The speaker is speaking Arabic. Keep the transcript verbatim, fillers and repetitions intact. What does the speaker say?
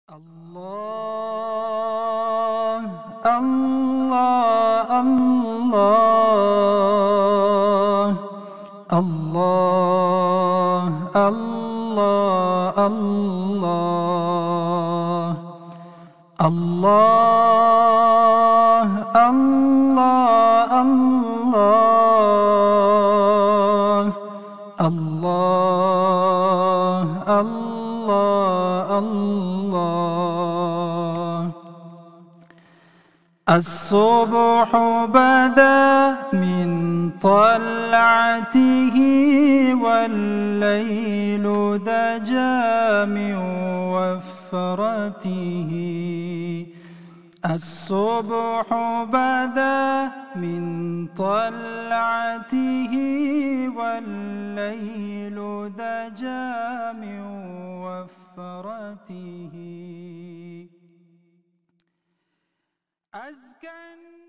الله الله الله الله الله الله الله الله الله الله الله الله الصبح بدا من طلعته والليل دجا من وفرته الصبح بدا من طلعته والليل دجا من وفرته أزكى